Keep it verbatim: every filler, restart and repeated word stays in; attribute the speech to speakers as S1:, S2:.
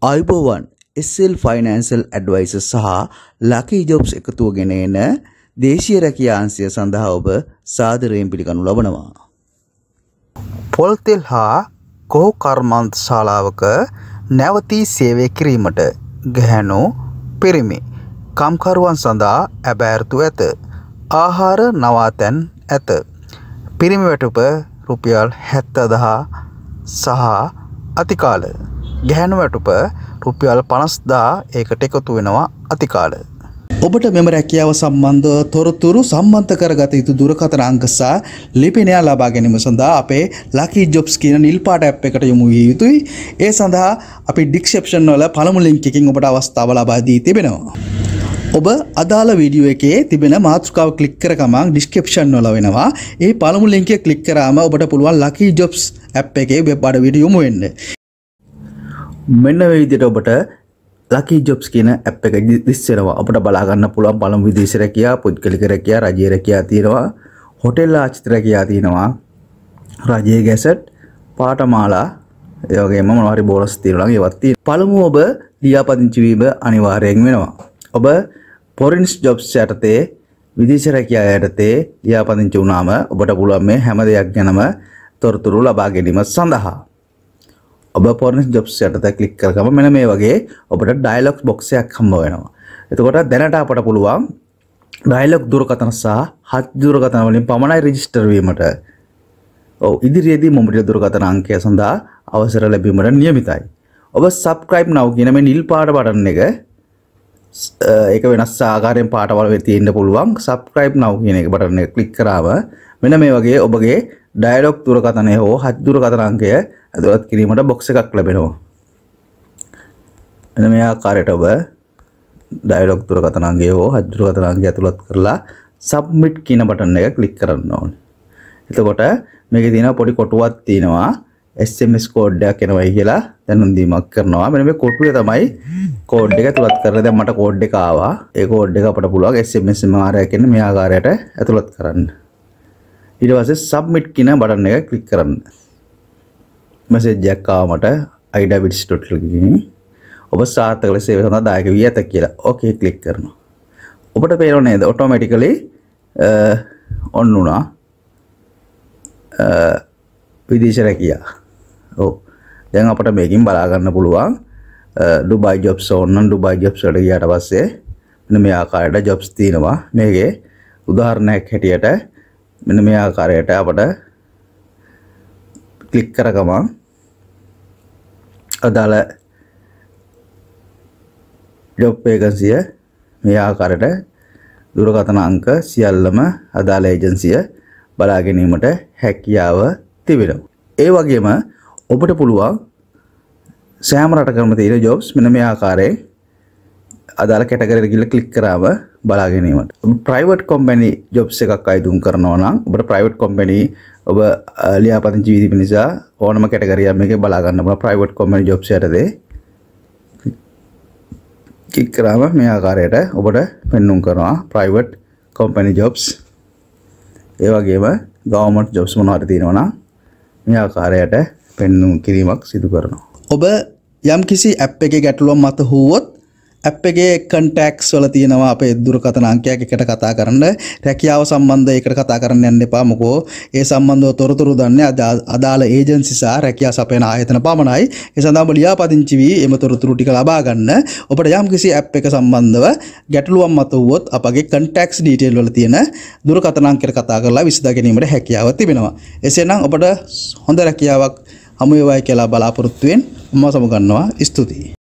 S1: iBowan S L Financial Advisors සහ Lucky Jobs එකතුවගෙන එන දේශීය රැකියා අංශය සඳහා ඔබ සාදරයෙන් පිළිගනු ලබනවා. පොල්තෙල් හා කෝ කර්මාන්ත ශාලාවක නැවතී සේවය කිරීමට ගැහැණු පිරිමි කම්කරුවන් සඳහා ඇබෑරතු ඇත. ආහාර නවාතැන් ඇත. පිරිමි වැටුප රුපියල් හැත්තදහ සහ අතිකාල ගැහැණු වැටුප රුපියල් පනස්දා ඒකට එකතු වෙනවා අතිකාල. ඔබට මෙම රැකියාව සම්බන්ධව තොරතුරු සම්බන්ධ කරගත යුතු දුරකථන අංක සහ ලිපිනය ලබා ගැනීම සඳහා අපේ Lucky Jobs කියන නිල් පාට ඇප් එකට යොමු විය යුතුයි. ඒ සඳහා අපි ඩිස්ක්‍රිප්ෂන් වල පළමු ලින්ක් එකකින් ඔබට අවස්ථාව ලබා දී තිබෙනවා. ඔබ අදාළ වීඩියෝ එකේ තිබෙන මාතෘකාව ක්ලික් කර ගමන් ඩිස්ක්‍රිප්ෂන් වල වෙනවා. ඒ පළමු ලින්ක් එක ක්ලික් කරාම ඔබට පුළුවන් Lucky Jobs ඇප් එකේ වෙබ් අඩවියට යොමු වෙන්න. මෙන්න මේ විදිහට ඔබට Lucky Jobs කියන ඇප් එක දිස්සෙනවා. අපිට බලා ගන්න පුළුවන් පළමු විදේශ රැකියා, පුද්ගලික රැකියා, රජයේ රැකියා තියෙනවා, හොටෙල් ආචාර්ය රැකියා තියෙනවා, රජයේ ගැසට්, පාඨමාලා, ඒ වගේම මොනවා හරි බෝනස් තියෙනවා නම් ඒවත් තියෙනවා. පළමුව ඔබ ලියාපදිංචි වීම අනිවාර්යෙන් වෙනවා. ඔබ Foreign Jobs යටතේ විදේශ රැකියා යටතේ ලියාපදිංචි වුණාම ඔබට පුළුවන් මේ හැම දෙයක් ගැනම තොරතුරු ලබා ගැනීම සඳහා ඔබ Foreign Jobs යටතේ ක්ලික් කරගම මෙන්න මේ වගේ ඔබට ඩයලොග් බොක්ස් එකක් හම්බ වෙනවා. එතකොට දැනට අපට පුළුවන් ඩයලොග් දුරකථන සහ හත් දුරකථන වලින් පමණයි රෙජිස්ටර් වීමට. ඔව් ඉදිරියේදී මොබිල් දුරකථන අංකය සඳහා අවසර ලැබීමට නියමිතයි. ඔබ subscribe now කියන මේ නිල් පාට බටන් එක ඒක වෙනස් ආකාරයෙන් පාටවල වෙ තියෙන්න පුළුවන්. subscribe now කියන එක බටන් එක ක්ලික් කරාම මෙන්න මේ වගේ ඔබගේ ඩයලොග් දුරකථනය හෝ හත් දුරකථන අංකය ඇතුළත් කිරීමට බොක්ස් එකක් ලැබෙනවා. මෙන්න මේ ආකාරයට ඔබ ඩයලොග් දුරකථන අංකය හෝ හත් දුරකථන අංකය ඇතුළත් කරලා submit කියන බටන් එක ක්ලික් කරන්න ඕනේ. එතකොට මේකේ තියෙන පොඩි කොටුවක් තියෙනවා S M S කෝඩ් එකක් එනවයි කියලා දැනුම් දීමක් කරනවා. මෙන්න මේ කොටුවේ තමයි කෝඩ් එක ඇතුළත් කරලා දැන් මට කෝඩ් එක ආවා. ඒ කෝඩ් එක අපට පුළුවන් S M S මාරයක් එන්න මේ ආකාරයට ඇතුළත් කරන්න. ඊට පස්සේ submit කියන බටන් එක ක්ලික් කරන්න. මැසේජ් එකක් ආව මට iDabits dot l එකකින් ඔබ සාර්ථක ලෙස සේවය සඳහා දායක වී ඇත කියලා. ඕකේ ක්ලික් කරනවා. ඔබට පේනව නේද ඔටෝමැටිකලි ඔන් වුණා විදේශ රැකියා. ඔව් දැන් අපිට මේකෙන් බලා ගන්න පුළුවන් ඩුබායි ජොබ්ස් ඕන නම් ඩුබායි ජොබ්ස් වලට ගියාට පස්සේ මෙන්න මේ ආකාරයට ජොබ්ස් තියෙනවා. මේකේ උදාහරණයක් හැටියට මෙන්න මේ ආකාරයට අපිට ක්ලික් කර ගමන් අදාළ ජොබ් වේකන්සිය මේ ආකාරයට දුරකථන අංක සියල්ලම අදාළ ඒජන්සිය බලා ගැනීමට හැකියාව තිබෙනවා. ඒ වගේම ඔබට පුළුවන් සෑම රටකම තියෙන ජොබ්ස් මෙන්න මේ ආකාරයෙන් අදාළ කැටගරි එකට ගිහලා ක්ලික් කරාම බලා ගැනීමට. ඔබ ප්‍රයිවට් කම්පැනි ජොබ්ස් එකක් අයිදුම් කරනවා නම් ඔබට ප්‍රයිවට් කම්පැනි ඔබ ලියාපදිංචි වීම නිසා ඕනම කැටගරියක් මේකේ බලා ගන්න පුළුවන්. ප්‍රයිවට් කම්පැනි ජොබ්ස් යටතේ ක්ලික් කරාම මේ ආකාරයට ඔබට පෙන්වුම් කරනවා ප්‍රයිවට් කම්පැනි ජොබ්ස්. ඒ වගේම ගවර්න්මන්ට් ජොබ්ස් මොනවද තියෙනවා නම් මේ ආකාරයට පෙන්වුම් කිරීමක් සිදු කරනවා. ඔබ යම්කිසි ඇප් එකේ ගැටලුවක් මත හුවොත් ඇප් එකේ කන්ටැක්ට්ස් වල තියෙනවා අපේ දුරකථන අංකයක් එකට කතා කරන්න. රැකියාව සම්බන්ධ එකට කතා කරන්න යන්න එපා. මොකෝ ඒ සම්බන්ධව තොරතුරු දන්නේ අදාළ ඒජන්සි සහ රැකියාව සපයන ආයතන පමණයි. ඒ සඳහා ඔබ ලියාපදිංචි වී එම තොරතුරු ටික ලබා ගන්න. ඔබට යම්කිසි ඇප් එක සම්බන්ධව ගැටලුවක් මත හුවොත් අපගේ කන්ටැක්ට්ස් ඩීටේල් වල තියෙන දුරකථන අංකයට කතා කරලා විසඳා ගැනීමට හැකියාව තිබෙනවා. එසේනම් ඔබට හොඳ රැකියාවක් හමු වේවායි කියලා බලාපොරොත්තු වෙමින් මම සමුගන්නවා. ස්තුතියි.